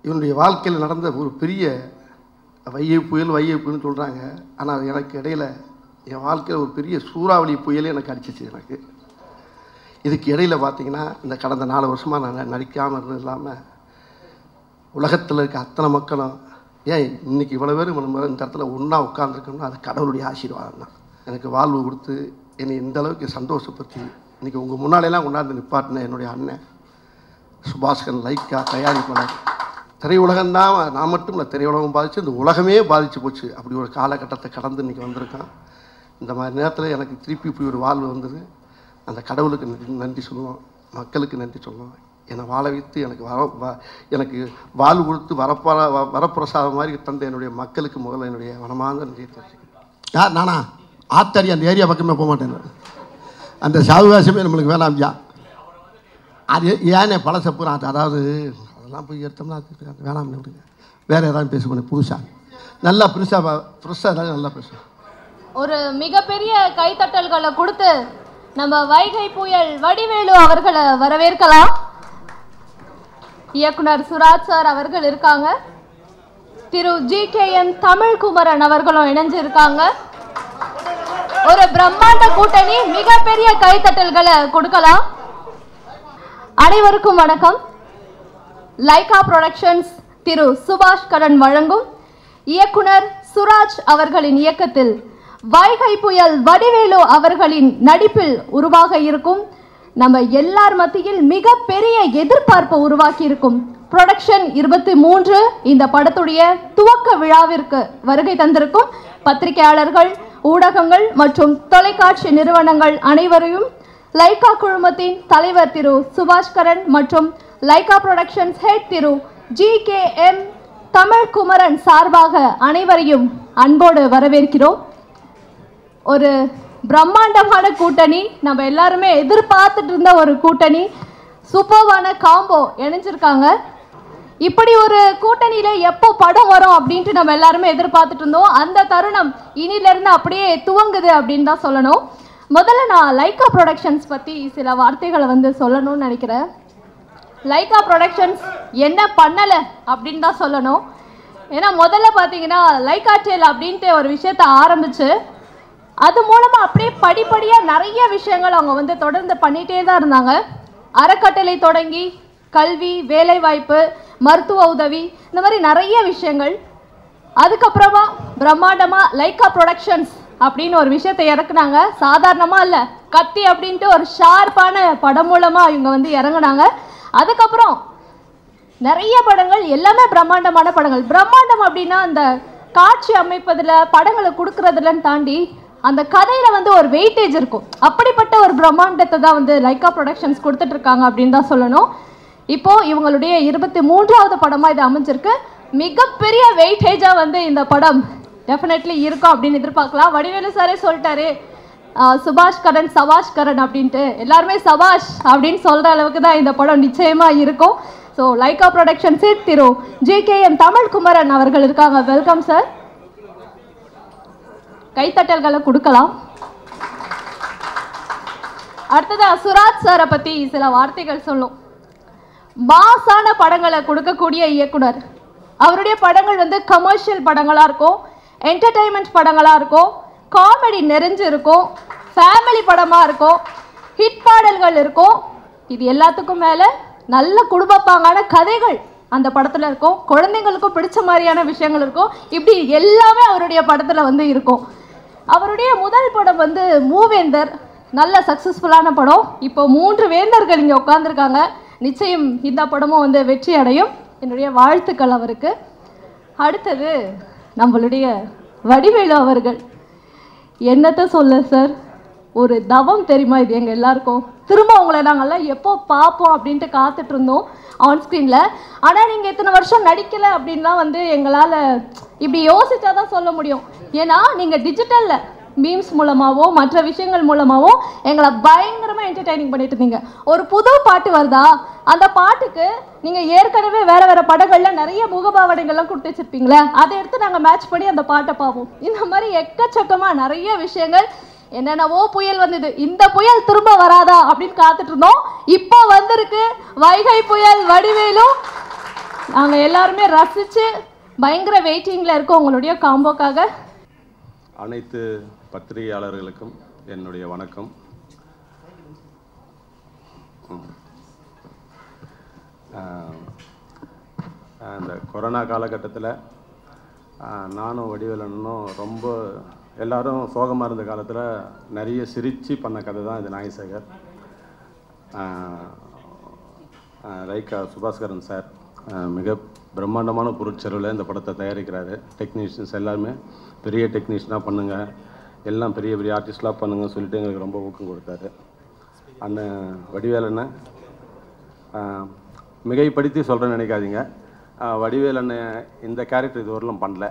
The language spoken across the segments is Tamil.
இவனுடைய வாழ்க்கையில் நடந்த ஒரு பெரிய வைகை புயல்னு சொல்கிறாங்க. ஆனால் எனக்கு இடையில் என் வாழ்க்கையில் ஒரு பெரிய சூறாவளி புயலே எனக்கு அடிச்சிச்சு. எனக்கு இதுக்கு இடையில் பார்த்தீங்கன்னா இந்த கடந்த 4 வருஷமாக நான் நடிக்காமல் இருந்தது இல்லாமல் உலகத்தில் இருக்க அத்தனை மக்களும் ஏன் இன்றைக்கி இவ்வளோ பேர் இந்த இடத்துல ஒன்றா உட்காந்துருக்கோம்னா அது கடவுளுடைய ஆசீர்வாதம் தான். எனக்கு வாழ்வு கொடுத்து என்னை இந்த அளவுக்கு சந்தோஷப்படுத்தி இன்றைக்கி உங்கள் முன்னாடியெல்லாம் கொண்டாந்து நிப்பாட்டின என்னுடைய அண்ணன் சுபாஷ்கரன் லைக்கா தயாரிப்பாளர். திரையுலகம்தான் நான் மட்டும் இல்லை, திரையுலகம் பாதித்து இந்த உலகமே பாதித்து போச்சு. அப்படி ஒரு காலகட்டத்தை கடந்து இன்றைக்கி வந்திருக்கான். இந்த மாதிரி நேரத்தில் எனக்கு திருப்பி இப்படி ஒரு வாழ்வு வந்தது. அந்த கடவுளுக்கு நன்றி சொல்லுவோம், மக்களுக்கு நன்றி சொல்லுவோம். என்னை வாழ வைத்து எனக்கு வாழ்வு கொடுத்து வரப்பிரசாதம் மாதிரி தந்த என்னுடைய மக்களுக்கு முதல்ல என்னுடைய மனமார்ந்த நன்றியை தெரிஞ்சுக்கிறேன். யார் நானா ஆத்தாரி அந்த ஏரியா பக்கமே போக மாட்டேன். அந்த சாவுகாசமே நம்மளுக்கு வேணாம்யா. அது ஏன்னே பழச போகிறான். அதாவது அதெல்லாம் போய் எடுத்தோம்னா வேணாம்னு விடுங்க. வேறு ஏதாவது பேசுவேன் புதுசாக நல்லா புதுசாக ஏதாவது நல்லா பேசுவேன். ஒரு மிகப்பெரிய கைத்தட்டல்களை கொடுத்து நம்ம வைகை புயல் வடிவேலு அவர்களை வரவேற்கலாம். இயக்குனர் சுராஜ் சார் அவர்கள் இருக்காங்க. திரு GKM தமிழ்குமரன் அவர்களும் இணைஞ்சிருக்காங்க. ஒரு பிரம்மாண்ட கூட்டணி, மிகப்பெரிய கைத்தட்டல்களை கொடுக்கலாம். அனைவருக்கும் வணக்கம். லைகா புரொடக்ஷன்ஸ் திரு சுபாஷ்கரன் வழங்கும் இயக்குனர் சுராஜ் அவர்களின் இயக்கத்தில் வைகை புயல் வடிவேலு அவர்களின் நடிப்பில் உருவாக இருக்கும், நம்ம எல்லார் மத்தியில் மிகப்பெரிய எதிர்பார்ப்பை உருவாக்கி இருக்கும் புரொடக்ஷன் 23 இந்த படத்துடைய துவக்க விழாவிற்கு வருகை தந்திருக்கும் பத்திரிகையாளர்கள், ஊடகங்கள் மற்றும் தொலைக்காட்சி நிறுவனங்கள் அனைவரையும் லைகா குழுமத்தின் தலைவர் திரு சுபாஷ்கரன் மற்றும் லைகா புரொடக்ஷன்ஸ் ஹெட் திரு GKM தமிழ்குமரன் சார்பாக அனைவரையும் அன்போடு வரவேற்கிறோம். ஒரு பிரம்மாண்டமான கூட்டணி, நம்ம எல்லாருமே எதிர்பார்த்துட்டு இருந்த ஒரு கூட்டணி, சூப்பர்வான காம்போ இணைஞ்சிருக்காங்க. இப்படி ஒரு கூட்டணியில எப்போ படம் வரும் அப்படின்ட்டு நம்ம எல்லாருமே எதிர்பார்த்துட்டு இருந்தோம். அந்த தருணம் இனியிலிருந்து அப்படியே துவங்குது அப்படின்னு தான் சொல்லணும். முதல்ல நான் லைகா ப்ரொடக்ஷன்ஸ் பற்றி சில வார்த்தைகளை சொல்லணும்னு நினைக்கிறேன். லைகா ப்ரொடக்ஷன்ஸ் என்ன பண்ணலை அப்படின்னு தான் சொல்லணும். ஏன்னா முதல்ல பார்த்தீங்கன்னா லைகா டேல் அப்படின்ட்டு ஒரு விஷயத்தை ஆரம்பித்து அது மூலமாக அப்படியே படிப்படியாக நிறைய விஷயங்கள் அவங்க தொடர்ந்து பண்ணிகிட்டே தான் இருந்தாங்க. அறக்கட்டளை தொடங்கி கல்வி, வேலைவாய்ப்பு, மருத்துவ உதவி, இந்த மாதிரி நிறைய விஷயங்கள். அதுக்கப்புறமா பிரம்மாண்டமாக லைகா ப்ரொடக்ஷன்ஸ் அப்படின்னு ஒரு விஷயத்தை இறக்குனாங்க. சாதாரணமாக இல்லை, கத்தி அப்படின்ட்டு ஒரு ஷார்ப்பான படம் மூலமாக இவங்க இறங்குனாங்க. அதுக்கப்புறம் நிறைய படங்கள், எல்லாமே பிரம்மாண்டமான படங்கள். பிரம்மாண்டம் அப்படின்னா அந்த காட்சி அமைப்பதில், படங்களை கொடுக்கறதுலன்னு தாண்டி அந்த கதையில் ஒரு வெயிட்டேஜ் இருக்கும். அப்படிப்பட்ட ஒரு பிரம்மாண்டத்தை தான் லைகா ப்ரொடக்ஷன்ஸ் கொடுத்துட்ருக்காங்க அப்படின்னு தான் சொல்லணும். இப்போது இவங்களுடைய 23வது படமாக இது அமைஞ்சிருக்கு. மிகப்பெரிய வெயிட்டேஜாக இந்த படம் டெஃபினெட்லி இருக்கும் அப்படின்னு எதிர்பார்க்கலாம். வடிவேலு சாரே சொல்லிட்டாரு, சுபாஷ்கரன் சபாஷ்கரன் அப்படின்ட்டு. எல்லாருமே சபாஷ் அப்படின்னு சொல்கிற அளவுக்கு தான் இந்த படம் நிச்சயமாக இருக்கும். ஸோ லைகா ப்ரொடக்ஷன்ஸே திரு GKM தமிழ்குமரன் அவர்கள் இருக்காங்க. Welcome sir. கைத்தட்டல்களை கொடுக்கலாம். அடுத்ததா சுராஜ் சாரை பற்றி சில வார்த்தைகள் சொல்லும். மாசான படங்களை கொடுக்கக்கூடிய இயக்குனர். அவருடைய படங்கள் கமர்ஷியல் படங்களாக இருக்கும், என்டர்டெயின்மெண்ட் படங்களாக இருக்கும், காமெடி நிறைஞ்சு இருக்கும், ஃபேமிலி படமாக இருக்கும், ஹிட் பாடல்கள் இருக்கும். இது எல்லாத்துக்கும் மேலே நல்ல குடும்பப்பாங்கான கதைகள் அந்த படத்தில் இருக்கும். குழந்தைங்களுக்கும் பிடிச்ச மாதிரியான விஷயங்கள் இருக்கும். இப்படி எல்லாமே அவருடைய படத்தில் இருக்கும். அவருடைய முதல் படம் மூவேந்தர், நல்ல சக்ஸஸ்ஃபுல்லான படம். இப்போ 3 வேந்தர்கள் இங்கே உட்காந்துருக்காங்க. நிச்சயம் இந்த படமும் வெற்றி அடையும். என்னுடைய வாழ்த்துக்கள் அவருக்கு. அடுத்தது நம்மளுடைய வடிவேலு அவர்கள். என்னத்தை சொல்ல சார், ஒரு தவம் தெரியுமா இது எங்கள் எல்லாருக்கும். திரும்ப உங்களை நாங்கள்லாம் எப்போ பார்ப்போம் அப்படின்ட்டு காத்துட்டு இருந்தோம் ஆன்ஸ்க்ரீனில். ஆனால் நீங்கள் இத்தனை வருஷம் நடிக்கலை அப்படின்லாம் எங்களால் இப்படி யோசிச்சா தான் சொல்ல முடியும். ஏன்னா நீங்கள் டிஜிட்டலில் மீம்ஸ் மூலமாகவோ மற்ற விஷயங்கள் மூலமாகவோ எங்களை பயங்கரமாக என்டர்டெய்னிங் பண்ணிட்டு இருந்தீங்க. ஒரு புது பாட்டு வருதா, அந்த பாட்டுக்கு நீங்கள் ஏற்கனவே வேறு வேறு படங்களில் நிறைய முகபாவனைகள்லாம் கொடுத்து வச்சுருப்பீங்களே, அதை எடுத்து நாங்கள் மேட்ச் பண்ணி அந்த பாட்டை பார்ப்போம். இந்த மாதிரி எக்கச்சக்கமாக நிறைய விஷயங்கள். என்னென்னவோ புயல் வந்தது, இந்த புயல் திரும்ப வராதா அப்படின்னு காத்துட்டு இருந்தோம். இப்போ வந்திருக்கு வைகை புயல் வடிவேலு. நாங்கள் எல்லாருமே ரசித்து பயங்கர வெயிட்டிங்கில் இருக்கோம் உங்களுடைய காம்போக்காக. அனைத்து பத்திரிகையாளர்களுக்கும் என்னுடைய வணக்கம். இந்த கொரோனா காலகட்டத்தில் நானும் வடிவேலனும் ரொம்ப எல்லாரும் சோகமாக இருந்த காலத்தில் நிறைய சிரித்து பண்ண கதை தான் இது நாயசேகர். ரைக்கா சுபாஸ்கரன் சார் மிக பிரம்மாண்டமான பொருட்செலவில் இந்த படத்தை தயாரிக்கிறாரு. டெக்னீஷியன்ஸ் எல்லாருமே பெரிய டெக்னீஷியனாக பண்ணுங்கள், எல்லாம் பெரிய பெரிய ஆர்டிஸ்ட்லாம் பண்ணுங்க சொல்லிட்டு எங்களுக்கு ரொம்ப ஊக்கம் கொடுத்தாரு. அண்ணன் வடிவேலண்ணன் மிகைப்படுத்தி சொல்கிறேன்னு நினைக்காதீங்க. வடிவேலண்ணன் இந்த கேரக்டர் இது வரலும் பண்ணல.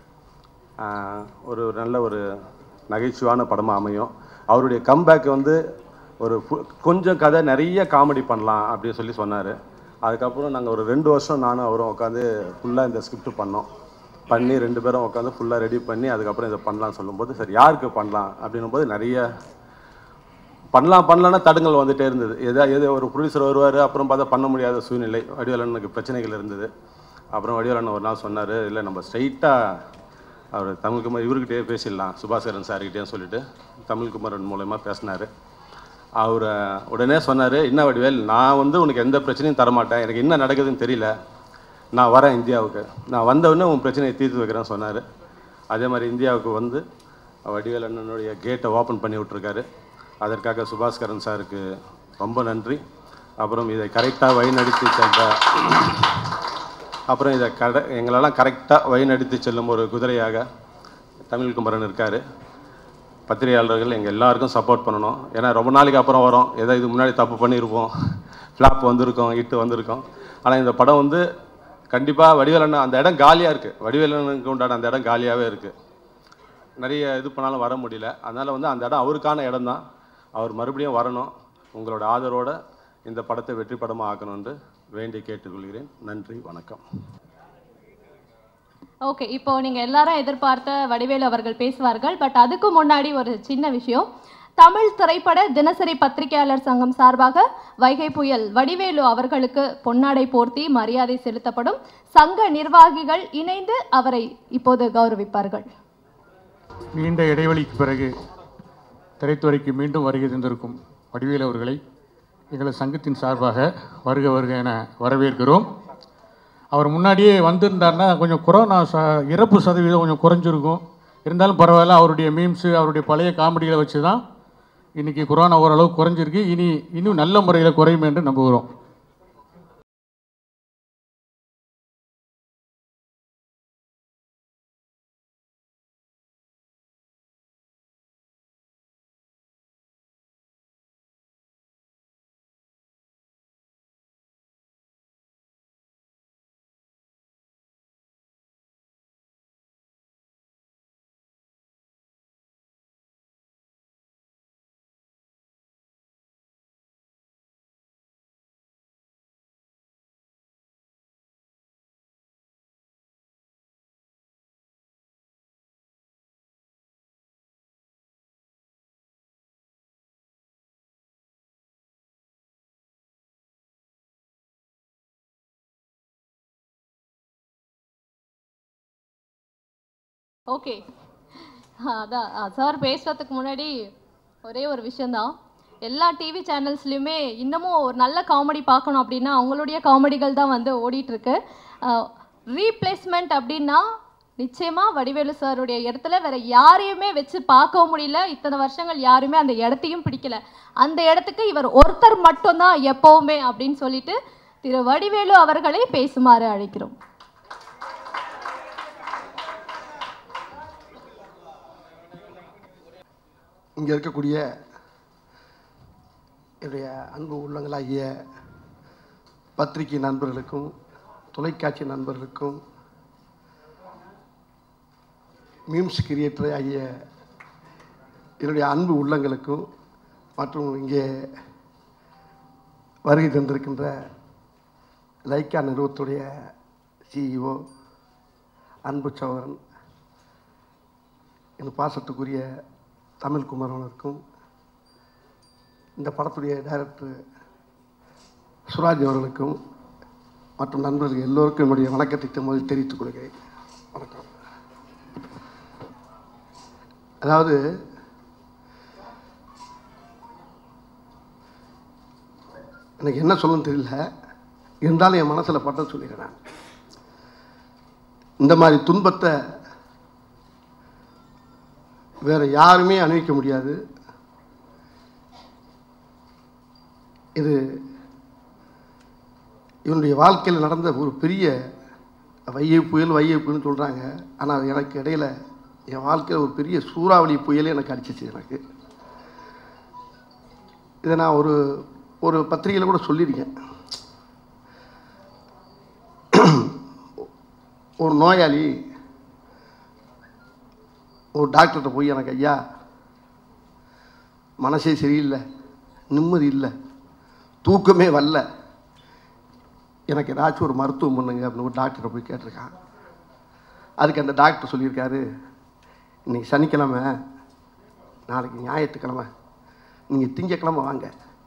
ஒரு நல்ல ஒரு நகைச்சுவான படமாக அமையும். அவருடைய கம்பேக் வந்து ஒரு கொஞ்சம் கதை நிறைய காமெடி பண்ணலாம் அப்படின்னு சொல்லி சொன்னார். அதுக்கப்புறம் நாங்கள் ஒரு 2 வருஷம் நானும் அவரும் உட்காந்து ஃபுல்லாக இந்த ஸ்கிரிப்ட் பண்ணி 2 பேரும் உட்காந்து ஃபுல்லாக ரெடி பண்ணி அதுக்கப்புறம் இதை பண்ணலான்னு சொல்லும்போது சரி யாருக்கு பண்ணலாம் அப்படின்னும் போது நிறைய பண்ணலான்னா தடுங்கள் வந்துகிட்டே இருந்தது. எது ஒரு ப்ரொடியூசர் வருவார், அப்புறம் பார்த்தா பண்ண முடியாத சூழ்நிலை, வடிவேலனுக்கு பிரச்சனைகள் இருந்தது. அப்புறம் வடிவேலன் ஒரு நாள் சொன்னார், இல்லை நம்ம ஸ்ட்ரைட்டாக அவர் தமிழ்குமார் இவர்கிட்டயே பேசிடலாம் சுபாஸ்கரன் சார்கிட்டேன்னு சொல்லிட்டு தமிழ்குமாரன் மூலயமா பேசினார். அவர் உடனே சொன்னார், என்ன வடிவேல், நான் வந்து உனக்கு எந்த பிரச்சனையும் தரமாட்டேன், எனக்கு என்ன நடக்குதுன்னு தெரியல, நான் வரேன் இந்தியாவுக்கு, நான் வந்தவுடனே உன் பிரச்சனையை தீர்த்து வைக்கிறேன்னு சொன்னார். அதே மாதிரி இந்தியாவுக்கு வந்து வடிவேல் அண்ணனுடைய கேட்டை ஓப்பன் பண்ணி விட்ருக்காரு. அதற்காக சுபாஸ்கரன் சாருக்கு ரொம்ப நன்றி. அப்புறம் இதை கரெக்டாக வழிநடத்தி சென்ற எங்களெல்லாம் கரெக்டாக வழிநடத்தி செல்லும் ஒரு குதிரையாக தமிழ்குமரன் இருக்கார். பத்திரிகையாளர்கள் எங்கள் எல்லாருக்கும் சப்போர்ட் பண்ணணும். ஏன்னா ரொம்ப நாளைக்கு அப்புறம் வரோம், ஏதோ இது முன்னாடி தப்பு பண்ணியிருப்போம், ஃப்ளாப் வந்திருக்கோம், ஹிட்டு வந்திருக்கோம். ஆனால் இந்த படம் வந்து கண்டிப்பாக வடிவேலண்ணன் அந்த இடம் காலியாக இருக்குது, வடிவேலனுக்கு உண்டான அந்த இடம் காலியாகவே இருக்குது. நிறைய இது பண்ணாலும் வர முடியல. அதனால் வந்து அந்த இடம் அவருக்கான இடம் தான். அவர் மறுபடியும் வரணும். உங்களோட ஆதரவோடு இந்த படத்தை வெற்றி படமாக ஆக்கணும்னு வேண்டி கேட்டுக்கொள்கிறேன். நன்றி, வணக்கம். ஓகே, இப்போ நீங்கள் எல்லாரும் எதிர்பார்த்த வடிவேலு அவர்கள் பேசுவார்கள். பட் அதுக்கு முன்னாடி ஒரு சின்ன விஷயம். தமிழ் திரைப்பட தினசரி பத்திரிகையாளர் சங்கம் சார்பாக வைகை புயல் வடிவேலு அவர்களுக்கு பொன்னாடை போர்த்தி மரியாதை செலுத்தப்படும். சங்க நிர்வாகிகள் இணைந்து அவரை இப்போது கௌரவிப்பார்கள். நீண்ட இடைவெளிக்கு பிறகு திரைத்துறைக்கு மீண்டும் வருகை தந்திருக்கும் வடிவேலு அவர்களை எங்களது சங்கத்தின் சார்பாக வருக வருக என வரவேற்கிறோம். அவர் முன்னாடியே வந்திருந்தார்னா கொஞ்சம் கொரோனா இறப்பு சதவீதம் கொஞ்சம் குறைஞ்சிருக்கும். இருந்தாலும் பரவாயில்ல, அவருடைய மீம்ஸு அவருடைய பழைய காமெடிகளை வச்சு தான் இன்றைக்கி கொரோனா ஓரளவு குறைஞ்சிருக்கு. இன்னும் நல்ல முறையில் குறையும் என்று நம்புகிறோம். ஓகே, அதான் சார் பேசுகிறதுக்கு முன்னாடி ஒரே ஒரு விஷயந்தான். எல்லா டிவி சேனல்ஸ்லையுமே இன்னமும் ஒரு நல்ல காமெடி பார்க்கணும் அப்படின்னா அவங்களுடைய காமெடிகள் தான் வந்து ஓடிட்டுருக்கு. ரீப்ளேஸ்மெண்ட் அப்படின்னா நிச்சயமாக வடிவேலு சாருடைய இடத்துல வேறு யாரையுமே வச்சு பார்க்கவும் முடியல. இத்தனை வருஷங்கள் யாருமே அந்த இடத்தையும் பிடிக்கல. அந்த இடத்துக்கு இவர் ஒருத்தர் மட்டும்தான் எப்போவுமே அப்படின்னு சொல்லிட்டு திரு வடிவேலு அவர்களை பேசுமாறு அழைக்கிறோம். இங்கே இருக்கக்கூடிய என்னுடைய அன்பு உள்ளங்களாகிய பத்திரிகை நண்பர்களுக்கும் தொலைக்காட்சி நண்பர்களுக்கும் மீம்ஸ் கிரியேட்டர் ஆகிய என்னுடைய அன்பு உள்ளங்களுக்கும் மற்றும் இங்கே வருகை தந்திருக்கின்ற லைக்கா நிறுவனத்துடைய சிஇஓ அன்பு சகோதரன் என் பாசத்துக்குரிய தமிழ்குமரனுக்கும் இந்த படத்துடைய டைரக்டர் சுராஜ் அவர்களுக்கும் மற்றும் நண்பர்கள் எல்லோருக்கும் என்னுடைய வணக்கத்தை முதல் தெரிவித்துக் கொள்கிறேன். வணக்கம். அதாவது எனக்கு என்ன சொல்லணும்னு தெரியல, இருந்தாலும் என் மனசில் பட்டம் சொல்லிடுறேன். நான் இந்த மாதிரி துன்பத்தை வேற யாருமே அனுபவிக்க முடியாது. இது இவனுடைய வாழ்க்கையில் நடந்த ஒரு பெரிய வைகை புயல்னு சொல்கிறாங்க. ஆனால் எனக்கு இடையில் என் வாழ்க்கையில் ஒரு பெரிய சூறாவளி புயலே எனக்கு அடிச்சிச்சு. எனக்கு இதை நான் ஒரு பத்திரிகையில் கூட சொல்லியிருக்கேன். ஒரு நோயாளி ஒரு டாக்டர்கிட்ட போய், எனக்கு ஐயா மனசே சரியில்லை, நிம்மதி இல்லை, தூக்கமே வரல, எனக்கு ஏதாச்சும் ஒரு மருத்துவம் பண்ணுங்க அப்படின்னு ஒரு டாக்டரை போய் கேட்டிருக்கான். அதுக்கு அந்த டாக்டர் சொல்லியிருக்காரு, இன்றைக்கி சனிக்கிழமை, நாளைக்கு ஞாயிற்றுக்கிழமை, நீங்கள் திங்கக்கிழமை வாங்க,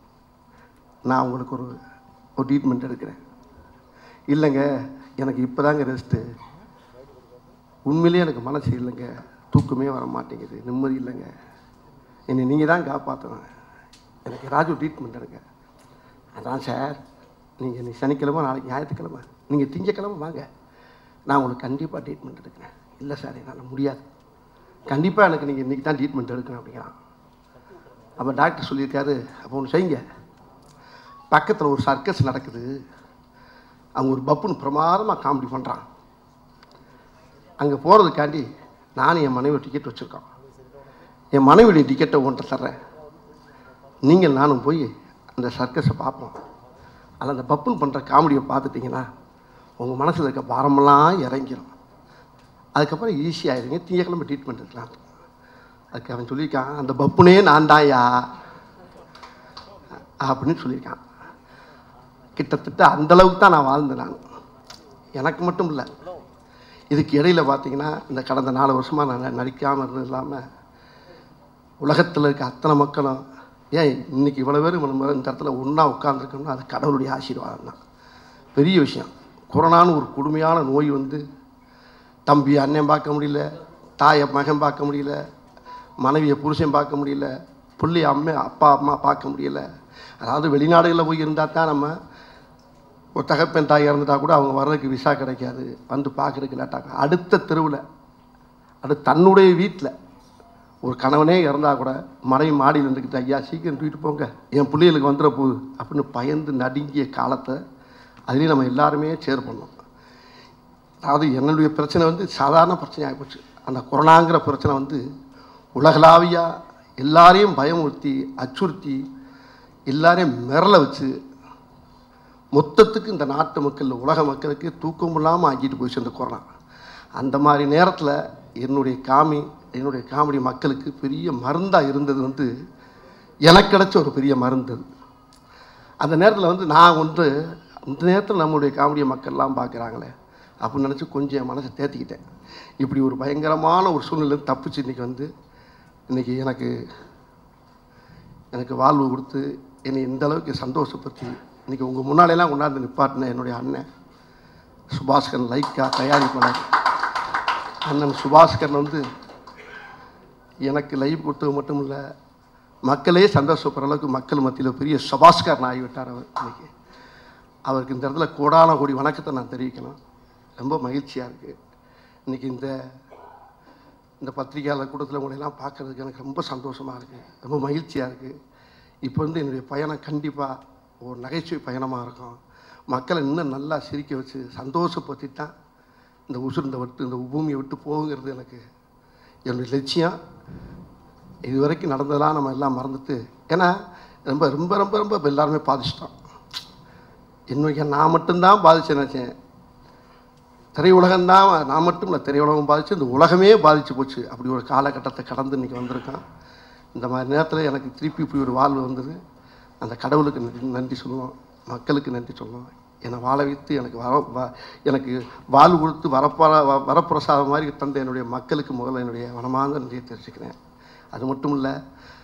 நான் உங்களுக்கு ஒரு ட்ரீட்மெண்ட் எடுக்கிறேன். இல்லைங்க, எனக்கு இப்போ தாங்க ரெஸ்ட்டு, உண்மையிலே எனக்கு மனசு இல்லைங்க, தூக்கமே வர மாட்டேங்குது, நிம்மதி இல்லைங்க, என்னை நீங்கள் தான் காப்பாற்றணும், எனக்கு ஏதாச்சும் ட்ரீட்மெண்ட் எடுங்க. அதான் சார், நீங்கள் இன்னைக்கு சனிக்கிழமை, நாளைக்கு ஞாயிற்றுக்கிழமை, நீங்கள் திங்கக்கிழமை வாங்க, நான் உங்களுக்கு கண்டிப்பாக ட்ரீட்மெண்ட் எடுக்கிறேன். இல்லை சார், என்னால் முடியாது, கண்டிப்பாக எனக்கு நீங்கள் இன்றைக்கி தான் ட்ரீட்மெண்ட் எடுக்கணும் அப்படிங்கிறான். அப்போ டாக்டர் சொல்லியிருக்காரு, அப்போ ஒன்று செய்யுங்க, பக்கத்தில் ஒரு சர்க்கஸ் நடக்குது, அவங்க ஒரு பப்புன்னு பிரமாதமாக காமெடி பண்ணுறான், அங்கே போகிறதுக்காண்டி நானும் என் மனைவி டிக்கெட் வச்சுருக்கோம், என் மனைவியுடைய டிக்கெட்டை ஒன்றை தர்றேன், நீங்கள் நானும் போய் அந்த சர்க்கஸை பார்ப்போம், அதில் அந்த பப்புன்னு பண்ணுற காமெடியை பார்த்துட்டிங்கன்னா உங்கள் மனசில் இருக்க பாரமெல்லாம் இறங்கிடும், அதுக்கப்புறம் ஈஸியாகிடுங்க, திங்கக்கிழமை ட்ரீட்மெண்ட் இருக்கலாம். அதுக்கு அவன் சொல்லியிருக்கான், அந்த பப்புனே நான் தான்யா அப்படின்னு சொல்லியிருக்கான். கிட்டத்தட்ட அந்தளவுக்கு தான் நான் வாழ்ந்தேன். நான் எனக்கு மட்டும் இல்லை, இதுக்கு இடையில் பார்த்தீங்கன்னா இந்த கடந்த 4 வருஷமாக நான் நடிக்காமல் இருந்தது இல்லாமல் உலகத்தில் இருக்க அத்தனை மக்களும், ஏன் இன்றைக்கி இவ்வளோ பேர் நம்ம இந்த இடத்துல ஒன்றா உட்காந்துருக்கோம்னா அது கடவுளுடைய ஆசீர்வாதம் தான். பெரிய விஷயம். கொரோனான்னு ஒரு கொடுமையான நோய் வந்து தம்பி அண்ணன் பார்க்க முடியல, தாயை மகன் பார்க்க முடியல, மனைவியை புருஷன் பார்க்க முடியல, பிள்ளைய அப்பா அம்மா பார்க்க முடியல. அதாவது வெளிநாடுகளில் போய் இருந்தால் தான் நம்ம ஒரு தகப்பன் தாய் இறந்துட்டா கூட அவங்க வர்றதுக்கு விசா கிடைக்காது, வந்து பார்க்குறதுக்கு லேட்டாங்க. அடுத்த தெருவில் தன்னுடைய வீட்டில் ஒரு கணவனே இறந்தால் கூட மனைவி மாடியில் இருந்துக்கிட்டு, ஐயா சீக்கிரம் தூக்கிட்டு போங்க, என் பிள்ளைகளுக்கு வந்துட போகுது அப்படின்னு பயந்து நடுங்கிய காலத்தை அதுலேயும் நம்ம எல்லாருமே ஷேர் பண்ணோம். அதாவது என்னுடைய பிரச்சனை வந்து சாதாரண பிரச்சனை ஆகிப்போச்சு. அந்த கொரோனாங்கிற பிரச்சனை வந்து உலகளாவியாக எல்லாரையும் பயமுறுத்தி அச்சுறுத்தி எல்லாரையும் மிரள வச்சு மொத்தத்துக்கு இந்த நாட்டு மக்கள் உலக மக்களுக்கு தூக்கம் இல்லாமல் ஆக்கிட்டு போயிடுச்சு இந்த கொரோனா. அந்த மாதிரி நேரத்தில் என்னுடைய காமெடி மக்களுக்கு பெரிய மருந்தாக இருந்தது வந்து எனக்கு கிடைச்ச ஒரு பெரிய மருந்து. அந்த நேரத்தில் வந்து நான் வந்து அந்த நேரத்தில் நம்மளுடைய காமெடியை மக்கள்லாம் பார்க்குறாங்களே அப்படின்னு நினச்சி கொஞ்சம் என் மனசை தேர்த்திக்கிட்டேன். இப்படி ஒரு பயங்கரமான ஒரு சூழ்நிலை தப்பிச்சு இன்றைக்கி எனக்கு வாழ்வு கொடுத்து என்னை இந்த அளவுக்கு சந்தோஷப்படுத்தி இன்றைக்கி உங்கள் முன்னாலெல்லாம் கொண்டாந்து நிப்பாட்டின என்னுடைய அண்ணன் சுபாஸ்கரன் லைக்கா தயாரிப்பாளர் அண்ணன் சுபாஸ்கரன் வந்து எனக்கு லைவ் கொடுத்தது மட்டும் இல்லை, மக்களே சந்தோஷப்படுற அளவுக்கு மக்கள் மத்தியில் பெரிய சுபாஸ்கரன் ஆகிவிட்டார் அவர். இன்றைக்கி அவருக்கு இந்த இடத்துல கோடான கோடி வணக்கத்தை நான் தெரிவிக்கணும். ரொம்ப மகிழ்ச்சியாக இருக்குது. இன்றைக்கி இந்த பத்திரிகையாளர் கூட்டத்தில் உங்களெல்லாம் பார்க்குறதுக்கு எனக்கு ரொம்ப சந்தோஷமாக இருக்குது, ரொம்ப மகிழ்ச்சியாக இருக்குது. இப்போ வந்து என்னுடைய பயணம் கண்டிப்பாக ஒரு நகைச்சுவை பயணமாக இருக்கும். மக்களை இன்னும் நல்லா சிரிக்க வச்சு சந்தோஷப்படுத்தி தான் இந்த பூமியை விட்டு போகுங்கிறது எனக்கு என்னுடைய லட்சியம். இது வரைக்கும் நடந்ததெல்லாம் நம்ம எல்லாம் மறந்துட்டு, ஏன்னா ரொம்ப ரொம்ப ரொம்ப ரொம்ப எல்லாருமே பாதிச்சிட்டோம். இன்னைக்கு நான் மட்டும்தான் பாதிச்சேன் நினச்சேன். திரையுலகம்தான், நான் மட்டும் இல்லை, திரையுலகம் பாதிச்சு இந்த உலகமே பாதிச்சு போச்சு. அப்படி ஒரு காலகட்டத்தை கடந்து இன்றைக்கி வந்திருக்கான். இந்த மாதிரி நேரத்தில் எனக்கு திருப்பி இப்படி ஒரு வாழ்வு வந்தது. அந்த கடவுளுக்கு நன்றி சொல்லணும், மக்களுக்கு நன்றி சொல்லணும். என்னை வாழ வைத்து எனக்கு வாழ்வு கொடுத்து வரப்பிரசாதம் மாதிரி தந்த என்னுடைய மக்களுக்கு முதல்ல என்னுடைய மனமார்ந்த நன்றியை தெரிவிச்சுக்கிறேன். அது மட்டும் இல்லை,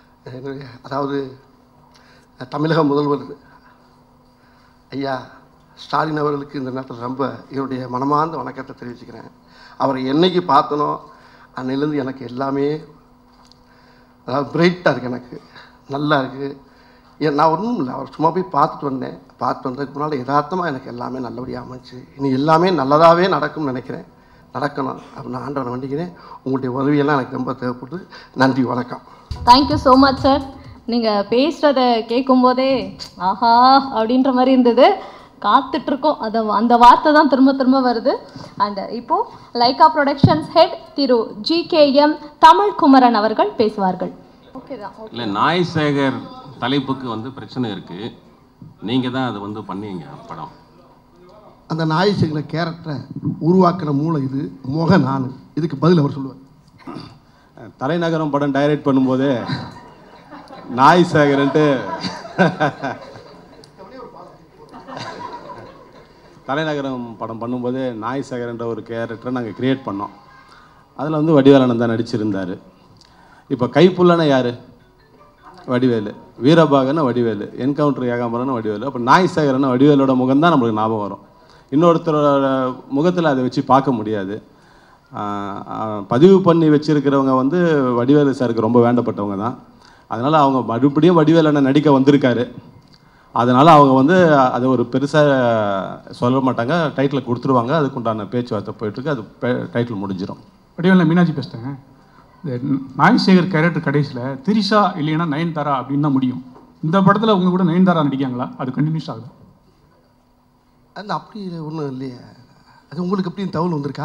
அதாவது தமிழக முதல்வர் ஐயா ஸ்டாலின் அவர்களுக்கு இந்த நேரத்தில் ரொம்ப என்னுடைய மனமார்ந்த வணக்கத்தை தெரிவிச்சுக்கிறேன். அவரை என்னைக்கு பார்த்தனோ அன்னையிலேருந்து எனக்கு எல்லாமே அதாவது பிரைட்டாக இருக்குது, எனக்கு நல்லா இருக்குது. நான் ஒன்றும் இல்லை, அவர் சும்மா போய் பார்த்துட்டு வந்தேன். பார்த்துட்டு வந்ததுக்கு முன்னால் யதார்த்தமாக எனக்கு எல்லாமே நல்லபடியாக அமைச்சு இனி எல்லாமே நல்லதாகவே நடக்கும்னு நினைக்கிறேன். நடக்கணும் அப்படின்னு நான் ஆண்டவனை வேண்டிக்கிறேன். உங்களுடைய உதவியெல்லாம் எனக்கு ரொம்ப தேவைப்படுது. நன்றி, வணக்கம். Thank you so much sir. நீங்கள் பேசுகிறத கேட்கும்போதே ஆஹா அப்படின்ற மாதிரி இருந்தது. காத்துட்ருக்கோம், அந்த வார்த்தை தான் திரும்ப திரும்ப வருது. அண்ட் இப்போது லைகா ப்ரொடக்ஷன்ஸ் ஹெட் திரு GKM தமிழ் குமரன் அவர்கள் பேசுவார்கள். ஓகே தான். இல்லை, நாய் சேகர் தலைப்புக்கு வந்து பிரச்சனை இருக்குது. நீங்கள் தான் அதை வந்து பண்ணீங்க படம். அந்த நாய் சேகர கேரக்டரை உருவாக்குற மூளை இது, முக நான். இதுக்கு பதில் அவர் சொல்லுவார். தலைநகரம் படம் டைரக்ட் பண்ணும்போதே நாய் சேகரன்ட்டு தலைநகரம் படம் பண்ணும்போதே நாய் சேகரன்ற ஒரு கேரக்டரை நாங்கள் க்ரியேட் பண்ணோம். அதில் வந்து வடிவேலன் தான் நடிச்சிருந்தார். இப்போ கைப்புள்ளனா யார்? வடிவேலு. வீரபாகனா வடிவேலு. என்கவுண்டர் ஏகாம்பரம்னு வடிவேலு. அப்போ நாய் சேகரன்னா வடிவேலோட முகம் தான் நம்மளுக்கு ஞாபகம் வரும். இன்னொருத்தரோட முகத்தில் அதை வச்சு பார்க்க முடியாது. பதிவு பண்ணி வச்சுருக்கிறவங்க வந்து வடிவேலு சாருக்கு ரொம்ப வேண்டப்பட்டவங்க தான். அதனால் அவங்க மறுபடியும் வடிவேலனை நடிக்க வந்திருக்காரு. அதனால் அவங்க வந்து அதை ஒரு பெருசாக சொல்ல மாட்டாங்க, டைட்டில் கொடுத்துருவாங்க. அதுக்குண்டான பேச்சுவார்த்தை போயிட்டுருக்கு. அது டைட்டில் முடிஞ்சிடும். வடிவேலு மீனாட்சி பேசுகிறேன். இந்த நாய் சேகர் கேரக்டர் கடைசியில் திரிஷா இல்லைன்னா நயன்தாரா அப்படின்னு தான் முடியும். இந்த படத்தில் உங்க கூட நயன்தாரா நடிக்காங்களா? அது கண்டினியூஸ் ஆகுது. அது அப்படி ஒன்றும் இல்லையே. அது உங்களுக்கு எப்படி தகவல் வந்திருக்கா?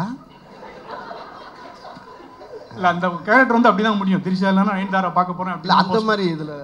இல்லை, அந்த கேரக்டர் வந்து அப்படி தான் முடியும். திரிஷா இல்லைன்னா நயன்தாரா பார்க்க போகிறேன் இல்லை, அந்த மாதிரி இதில்